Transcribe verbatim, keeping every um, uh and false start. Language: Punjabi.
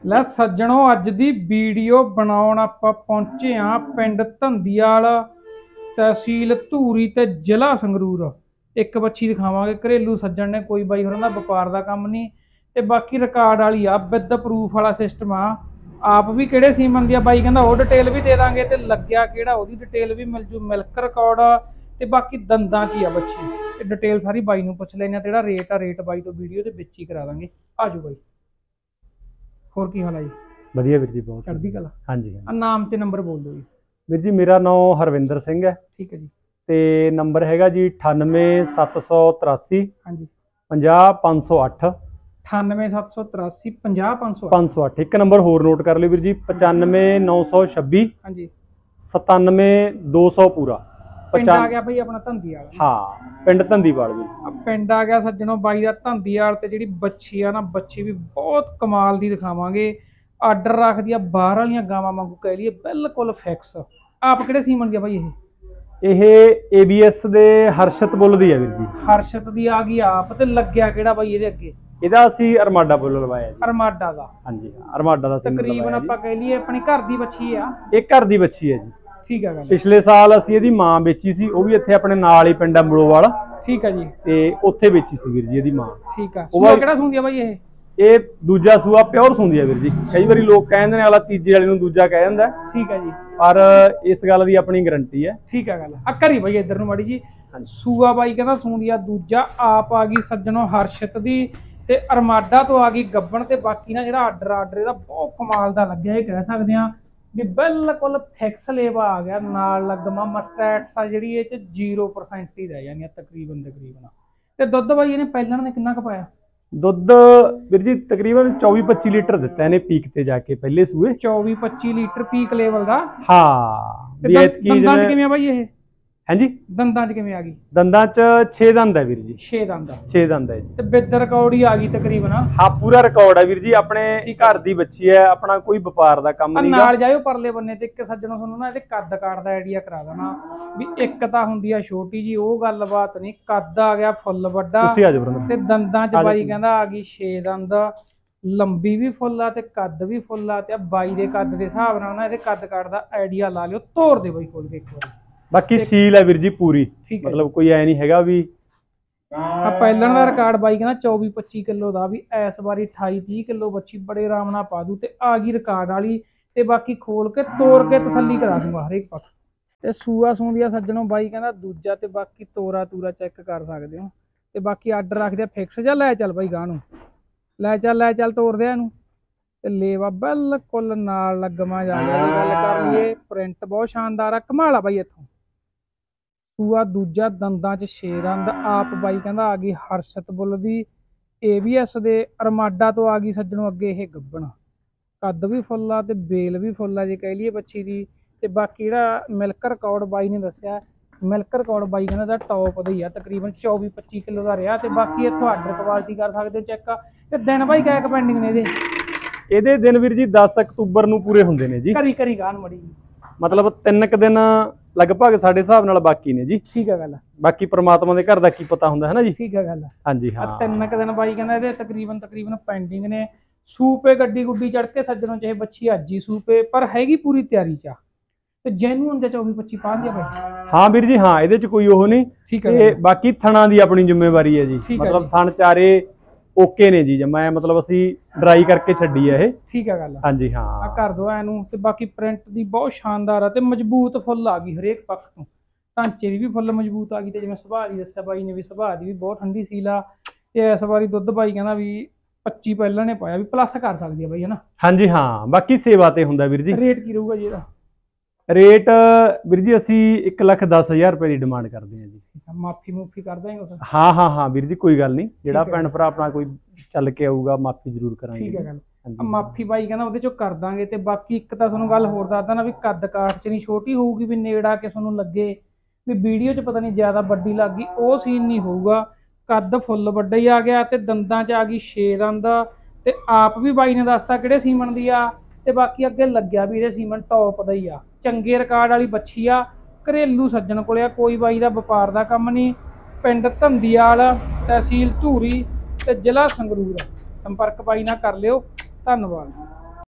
ਲੈ ਸੱਜਣੋ ਅੱਜ ਦੀ ਵੀਡੀਓ ਬਣਾਉਣ ਆਪਾਂ ਪਹੁੰਚੇ ਆ ਪਿੰਡ ਧੰਦੀਵਾਲ तहसील ਧੂਰੀ ਤੇ ਜ਼ਿਲ੍ਹਾ ਸੰਗਰੂਰ। ਇੱਕ ਬੱਚੀ ਦਿਖਾਵਾਂਗੇ ਘਰੇਲੂ ਸੱਜਣ ਨੇ, ਕੋਈ ਬਾਈ ਹੋਰਾਂ ਦਾ ਵਪਾਰ ਦਾ ਕੰਮ ਨਹੀਂ ਤੇ ਬਾਕੀ ਰਿਕਾਰਡ ਵਾਲੀ ਆ, ਵਿਦ ਪ੍ਰੂਫ ਵਾਲਾ ਸਿਸਟਮ ਆ। ਆਪ ਵੀ ਕਿਹੜੇ ਸੀਮਨ ਦੀ ਆ ਬਾਈ ਕਹਿੰਦਾ ਉਹ डिटेल भी दे दांगे ते लग्या किहड़ा ओहदी डिटेल भी मिल जू। मिल्क रिकॉर्ड ते बाकी दंदां च ही आ बच्ची ते डिटेल सारी बाई नूं पुछ लैने। तेरा रेट आ रेट बाई तो वीडियो दे विच ही करा दांगे। आ जाओ बाई, होर की हाल है जी? वधिया वीर जी, बहुत चढ़दी कला। हाँ जी हाँ। नाम ते नंबर बोल दो जी। वीर जी मेरा नाम हरविंदर सिंह है। ठीक है जी। ते नंबर हैगा जी अठानवे सत्त सौ तरासी हाँ जी पंजाह पाँच सौ अठ। अठानवे सत्त सौ तरासी पंजाह पाँच सौ पाँच सौ अठ। एक नंबर होर नोट कर लो वीर जी, पचानवे नौ सौ छब्बी हाँ जी सतानवे दो सौ पूरा। पिंड आ गया भाई अपना धंदीवाल। हाँ पिंड धंदीवाल भी पिंड आ गया सज्जनों बाई दा धंदीवाल। ते जिहड़ी बच्ची आ ना, बच्ची भी बहुत कमाल दी दिखावांगे। आर्डर रख दिया बाहर वालियां गावां वांगू कह लईए, बिल्कुल फिक्स। आप किहड़े सीमन दी आ भाई? ਇਹ ए बी एस ਦੇ ਹਰਸ਼ਤ ਬੁੱਲ ਦੀ ਹੈ ਵੀਰ ਜੀ। ਹਰਸ਼ਤ ਦੀ ਆ ਗਈ ਆਪ ਤੇ ਲੱਗਿਆ ਕਿਹੜਾ ਬਾਈ ਇਹਦੇ ਅੱਗੇ? ਇਹਦਾ ਅਸੀਂ ਅਰਮਾਡਾ ਬੁੱਲ ਲਵਾਇਆ ਜੀ। ਅਰਮਾਡਾ ਦਾ? ਹਾਂਜੀ ਅਰਮਾਡਾ ਦਾ ਸੀਮਨ ਤਕਰੀਬਨ ਆਪਾਂ ਕਹਿ ਲਈਏ ਆਪਣੀ ਘਰ ਦੀ ਬੱਚੀ ਆ। ਇਹ ਘਰ ਦੀ ਬੱਚੀ ਹੈ ਜੀ। ਠੀਕ ਹੈ ਗੱਲ। ਪਿਛਲੇ ਸਾਲ ਅਸੀਂ ਇਹਦੀ ਮਾਂ ਵੇਚੀ ਸੀ, ਉਹ ਵੀ ਇੱਥੇ ਆਪਣੇ ਨਾਲ ਹੀ ਪਿੰਡ ਅੰਬਲੋਵਾਲ। ਠੀਕ ਹੈ ਜੀ। ਤੇ ਉੱਥੇ ਵੇਚੀ ਸੀ ਵੀਰ ਜੀ ਇਹਦੀ ਮਾਂ। ਠੀਕ ਆ। ਸੂਆ ਕਿਹੜਾ ਸੁੰਦੀ ਆ ਬਾਈ ਇਹ? ਇਹ ਦੂਜਾ ਸੂਆ ਪਿਓਰ ਸੁੰਦੀ ਆ ਵੀਰ ਜੀ। ਕਈ ਵਾਰੀ ਲੋਕ ਕਹਿੰਦੇ ਨੇ ਅਗਲਾ ਤੀਜੇ ਵਾਲੇ ਨੂੰ ਦੂਜਾ ਕਹਿ ਜਾਂਦਾ। ਠੀਕ ਹੈ ਜੀ। ਪਰ ਇਸ ਗੱਲ ਦੀ ਆਪਣੀ ਗਾਰੰਟੀ ਹੈ। ਠੀਕ ਹੈ ਗੱਲ। ਆ ਕਰੀ ਬਾਈ ਇੱਧਰ ਨੂੰ ਮਾੜੀ ਜੀ। ਸੂਆ ਬਾਈ ਕਹਿੰਦਾ ਸੁੰਦੀ ਆ ਦੂਜਾ। ਆਪ ਆ ਗਈ ਸੱਜਣੋਂ ਹਰਸ਼ਤ ਦੀ ਤੇ ਅਰਮਾਡਾ ਤੋਂ ਆ ਗਈ ਗੱਬਣ। ਤੇ ਬਾਕੀ ਨਾ ਜਿਹੜਾ ਆਰਡਰ ਆਰਡਰ ਇਹਦਾ ਬਹੁਤ ਕਮਾਲ ਦਾ ਲੱਗਿਆ, ਇਹ ਕਹਿ ਸਕਦੇ ਆ ਵੀ ਬਿਲਕੁਲ ਫਿਕਸ ਲੇਵਾ ਆ ਗਿਆ। ਨਾਲ ਲੱਗਮਾ ਮਸਟੈਟਸ ਆ ਜਿਹੜੀ ਇਹ ਚ ਜ਼ੀਰੋ ਪਰਸੈਂਟ ਹੀ ਰਹਿ ਜਾਣੀ ਤਕਰੀਬਨ ਤਕਰੀਬਨ। ਤੇ ਦੁੱਧ ਬਾਈ ਇਹਨੇ ਪਹਿਲਾਂ ਨੇ ਕਿੰਨਾ ਕੁ ਪਾਇਆ? ਦੁੱਧ ਵੀਰ ਜੀ ਤਕਰੀਬਨ ਚੌਵੀ ਪੱਚੀ ਲੀਟਰ ਦਿੱਤਾ ਇਹਨੇ ਪੀਕ ਤੇ ਜਾ ਕੇ ਪਹਿਲੇ ਸੂਏ। ਚੌਵੀ ਪੱਚੀ ਲੀਟਰ ਪੀਕ ਲੈਵਲ ਦਾ। ਹਾਂ ਵੀ ਐਤਕੀ ਦੰਦਾਂ ਚ ਕਿਵੇਂ ਆ ਬਾਈ ਇਹ? ਹਾਂਜੀ ਦੰਦਾਂ ਚ ਕਿਵੇਂ ਆ ਗਈ? ਦੰਦਾਂ ਚ ਛੇ ਦੰਦ ਹੈ ਵੀਰ ਜੀ। ਛੇ ਦੰਦ ਆ? ਛੇ ਦੰਦ ਹੈ ਜੀ। ਤੇ ਵਿਦ ਰਿਕਾਰਡ ਹੀ ਆ ਗਈ ਤਕਰੀਬਨ? ਹਾਂ ਪੂਰਾ ਰਿਕਾਰਡ ਹੈ ਵੀਰ ਜੀ। ਆਪਣੇ ਘਰ ਦੀ ਬੱਚੀ ਹੈ, ਆਪਣਾ ਕੋਈ ਵਪਾਰ ਦਾ ਕੰਮ ਨਹੀਂ। ਨਾਲ ਜਾਇਓ ਪਰਲੇ ਬੰਨੇ ਤੇ। ਇੱਕ ਸੱਜਣੋਂ ਤੁਹਾਨੂੰ ਨਾ ਇਹਦੇ ਕੱਦ ਕਾਠ ਦਾ ਆਈਡੀਆ ਕਰਾ ਦੇਣਾ ਵੀ ਇੱਕ ਤਾਂ ਹੁੰਦੀ ਆ ਛੋਟੀ ਜੀ, ਉਹ ਗੱਲਬਾਤ ਨਹੀਂ। ਕੱਦ ਆ ਗਿਆ ਫੁੱਲ ਵੱਡਾ। ਤੁਸੀਂ ਆ ਜਾਓ। ਤੇ ਦੰਦਾਂ ਚ ਬਾਈ ਕਹਿੰਦਾ ਆ ਗਈ ਛੇ ਦੰਦ। ਲੰਬੀ ਵੀ ਫੁੱਲ ਆ ਤੇ ਕੱਦ ਵੀ ਫੁੱਲ ਆ। ਤੇ ਬਾਈ ਦੇ ਕੱਦ ਦੇ ਹਿਸਾਬ ਨਾਲ ਨਾ ਇਹਦੇ ਕੱਦ ਕਾਠ ਦਾ ਆਈਡੀਆ ਲਾ ਲਿਓ। ਤੋੜ ਦੇ ਬਾਈ ਖੋਲ ਕੇ ਇੱਕ ਵਾਰੀ। ਬਾਕੀ ਸੀਲ ਹੈ ਵੀਰ ਜੀ ਪੂਰੀ, ਮਤਲਬ ਕੋਈ ਐ ਨਹੀਂ ਹੈਗਾ ਵੀ। ਆ ਪਹਿਲਣ ਦਾ ਰਿਕਾਰਡ ਬਾਈ ਕਹਿੰਦਾ ਚੌਵੀ ਪੱਚੀ ਕਿਲੋ ਦਾ, ਵੀ ਇਸ ਵਾਰੀ ਅਠਾਈ ਤੀਹ ਕਿਲੋ ਬੱਚੀ ਬੜੇ ਆਰਾਮ ਨਾਲ ਪਾ ਦੂ। ਤੇ ਆ ਗਈ ਰਿਕਾਰਡ ਵਾਲੀ। ਤੇ ਬਾਕੀ ਖੋਲ ਕੇ ਤੋੜ ਕੇ ਤਸੱਲੀ ਕਰਾ ਦੂੰਗਾ ਹਰੇਕ ਪੱਖ। ਤੇ ਸੂਆ ਸੂੰਦੀਆਂ ਸੱਜਣੋਂ ਬਾਈ ਕਹਿੰਦਾ ਦੂਜਾ। ਤੇ ਬਾਕੀ ਤੋਰਾ ਤੂਰਾ ਚੈੱਕ ਕਰ ਸਕਦੇ ਹੋ। ਤੇ ਬਾਕੀ ਆਰਡਰ ਰੱਖਦੇ ਫਿਕਸ। ਜਾਂ ਲੈ ਚੱਲ ਬਾਈ ਗਾਂ ਨੂੰ, ਲੈ ਚੱਲ ਲੈ ਚੱਲ ਤੋਰਦੇ ਇਹਨੂੰ। ਤੇ ਲੇਵਾ ਬਿਲਕੁਲ ਨਾਲ ਲੱਗਮਾ ਜਾ ਗਿਆ। ਗੱਲ ਕਰ ਲਈਏ ਪ੍ਰਿੰਟ ਬਹੁਤ ਸ਼ਾਨਦਾਰ ਆ, ਕਮਾਲ ਆ ਬਾਈ ਇੱਥੋਂ। ਸੂਆ ਦੂਜਾ, ਦੰਦਾਂ ਚ ਛੇ ਦੰਦ। ਆਪ ਬਾਈ ਕਹਿੰਦਾ ਆ ਗਈ ਹਰਸ਼ਤ ਬੁੱਲ ਦੀ ਏ ਬੀ ਐਸ ਦੇ। ਅਰਮਾਡਾ ਤੋਂ ਆ ਗਈ ਸੱਜਣੋਂ ਅੱਗੇ ਇਹ ਗੱਬਣ। ਕੱਦ ਵੀ ਫੁੱਲ ਆ ਤੇ ਬੇਲ ਵੀ ਫੁੱਲ ਆ ਜੇ ਕਹਿ ਲਈਏ ਬੱਚੀ ਦੀ। ਤੇ ਬਾਕੀ ਜਿਹੜਾ ਮਿਲਕ ਰਿਕਾਰਡ ਬਾਈ ਨੇ ਦੱਸਿਆ, ਮਿਲਕ ਰਿਕਾਰਡ ਬਾਈ ਕਹਿੰਦਾ ਦਾ ਟੌਪ ਦਾ ਹੀ ਆ। ਤਕਰੀਬਨ ਚੌਵੀ ਪੱਚੀ ਕਿਲੋ ਦਾ ਰਿਹਾ। ਤੇ ਬਾਕੀ ਇੱਥੋਂ ਆਰਡਰ ਕੁਆਲਿਟੀ ਕਰ ਸਕਦੇ ਹੋ ਚੈੱਕ। ਤੇ ਦਿਨ ਬਾਈ ਕਿਆ ਪੈਂਡਿੰਗ ਨੇ ਇਹਦੇ? ਇਹਦੇ ਦਿਨ ਵੀਰ ਜੀ ਦਸ ਅਕਤੂਬਰ ਨੂੰ ਪੂਰੇ ਹੁੰਦੇ ਨੇ ਜੀ। ਕਰੀ ਕਰੀ ਗਾਨ ਮੜੀ, ਮਤਲਬ ਤਿੰਨ ਕ ਦਿਨ ਲਗਭਗ ਸਾਡੇ ਹਿਸਾਬ ਨਾਲ ਬਾਕੀ ਨੇ ਜੀ। ਠੀਕ ਹੈ ਗੱਲ। ਬਾਕੀ ਪ੍ਰਮਾਤਮਾ ਦੇ ਘਰ ਦਾ ਕੀ ਪਤਾ ਹੁੰਦਾ ਹੈ ਨਾ ਜੀ। ਠੀਕ ਹੈ ਗੱਲ। ਹਾਂਜੀ ਹਾਂ ਤਿੰਨ ਕ ਦਿਨ ਬਾਈ ਕਹਿੰਦਾ ਇਹਦੇ ਤਕਰੀਬਨ ਤਕਰੀਬਨ ਪੈਂਡਿੰਗ ਨੇ। ਸੂਪੇ ਗੱਡੀ ਗੁੱਡੀ ਚੜ ਕੇ ਸੱਜਣੋਂ ਚਾਹੇ ਬੱਚੀ ਅੱਜ ਹੀ ਸੂਪੇ, ਪਰ ਹੈਗੀ ਪੂਰੀ ਤਿਆਰੀ ਚ। ਤੇ ਜੈਨੂਨ ਦੇ ਚੌਵੀ ਪੱਚੀ ਪਾ ਦਿਆ ਬਾਈ? ਹਾਂ ਵੀਰ ਜੀ ਹਾਂ, ਇਹਦੇ ਚ ਕੋਈ ਉਹ ਨਹੀਂ। ਠੀਕ ਹੈ। ਤੇ ਬਾਕੀ ਥਣਾ ਦੀ ਆਪਣੀ ਜ਼ਿੰਮੇਵਾਰੀ ਹੈ ਜੀ। ਮਤਲਬ ਥਣ ਚਾਰੇ ਓਕੇ ਨੇ ਜੀ। ਮੈਂ ਮਤਲਬ ਅਸੀਂ ਡਰਾਈ ਕਰਕੇ ਛੱਡੀ ਹੈ ਇਹ। ਠੀਕ ਹੈ ਗੱਲ। ਹਾਂਜੀ ਹਾਂ ਆ ਕਰ ਦੋ ਇਹਨੂੰ। ਤੇ ਬਾਕੀ ਪ੍ਰਿੰਟ ਦੀ ਬਹੁਤ ਸ਼ਾਨਦਾਰ ਆ ਤੇ ਮਜ਼ਬੂਤ ਫੁੱਲ ਆ ਗਈ ਹਰੇਕ ਪੱਖ ਤੋਂ। ਢਾਂਚੇ ਦੀ ਵੀ ਫੁੱਲ ਮਜ਼ਬੂਤ ਆ ਗਈ। ਤੇ ਜਿਵੇਂ ਸੁਭਾਅ ਦੀ ਦੱਸਿਆ ਬਾਈ ਨੇ ਵੀ ਸੁਭਾਅ ਦੀ ਵੀ ਬਹੁਤ ਠੰਡੀ ਸੀਲ ਆ। ਤੇ ਇਸ ਵਾਰੀ ਦੁੱਧ ਬਾਈ ਕਹਿੰਦਾ ਵੀ ਪੱਚੀ ਪਹਿਲਾਂ ਨੇ ਪਾਇਆ, ਵੀ ਪਲੱਸ ਕਰ ਸਕਦੀ ਆ ਬਾਈ ਹਨਾ। ਹਾਂਜੀ ਹਾਂ ਬਾਕੀ ਸੇਵਾ ਤੇ ਹੁੰਦਾ ਵੀਰ ਜੀ। ਰੇਟ ਕੀ ਰਹੂਗਾ ਜੀ ਇਹਦਾ? ਰੇਟ ਵੀਰ ਜੀ ਅਸੀਂ ਇੱਕ ਲੱਖ ਦਸ ਹਜ਼ਾਰ ਰੁਪਏ ਦੀ ਡਿਮਾਂਡ ਕਰਦੇ ਹਾਂ ਜੀ। ਮਾਫੀ ਮੂਫੀ ਕਰ ਦਾਂਗੇ? ਹਾਂ ਹਾਂ ਹਾਂ ਵੀਰ ਜੀ ਕੋਈ ਗੱਲ ਨਹੀਂ। ਜਿਹੜਾ ਭੈਣ ਭਰਾ ਆਪਣਾ ਕੋਈ ਚੱਲ ਕੇ ਆਊਗਾ ਮਾਫੀ ਜ਼ਰੂਰ ਕਰਾਂਗੇ। ਠੀਕ ਹੈ ਗੱਲ। ਮਾਫੀ ਬਾਈ ਕਹਿੰਦਾ ਉਹਦੇ ਚੋਂ ਕਰ ਦਾਂਗੇ। ਤੇ ਬਾਕੀ ਇੱਕ ਤਾਂ ਤੁਹਾਨੂੰ ਗੱਲ ਹੋਰ ਦੱਸਦਾ ਨਾ, ਵੀ ਕੱਦ ਕਾਠ ਚ ਨਹੀਂ ਛੋਟੀ ਹੋਊਗੀ ਵੀ ਨੇੜਾ ਕੇ ਤੁਹਾਨੂੰ ਲੱਗੇ ਵੀ ਵੀਡੀਓ ਚ ਪਤਾ ਨਹੀਂ ਜ਼ਿਆਦਾ ਵੱਡੀ ਲੱਗ ਗਈ, ਉਹ ਸੀਨ ਨਹੀਂ ਹੋਊਗਾ। ਕੱਦ ਫੁੱਲ ਵੱਡਾ ਹੀ ਆ ਗਿਆ। ਤੇ ਦੰਦਾਂ ਚ ਆ ਗਈ ਛੇ ਦੰਦ। ਤੇ ਆਪ ਵੀ ਬਾਈ ਨੇ ਦੱਸਤਾ ਕਿਹੜੇ ਸੀਮਨ ਦੀ ਆ। ਤੇ ਬਾਕੀ ਅੱਗੇ ਲੱਗਿਆ ਵੀ ਇਹਦੇ ਸੀਮਨ ਟੌਪ ਦਾ ਹੀ ਆ। ਚੰਗੇ ਰਿਕਾਰਡ ਵਾਲੀ ਬੱਚੀ ਆ। ਘਰੇਲੂ ਸੱਜਣ ਕੋਲੇ ਆ, ਕੋਈ ਬਾਈ ਦਾ ਵਪਾਰ ਦਾ ਕੰਮ ਨਹੀਂ। ਪਿੰਡ ਧੰਦੀਵਾਲ, ਤਹਿਸੀਲ ਧੂਰੀ ਤੇ ਜ਼ਿਲ੍ਹਾ ਸੰਗਰੂਰ। ਸੰਪਰਕ ਬਾਈ ਨਾਲ ਕਰ ਲਿਓ। ਧੰਨਵਾਦ।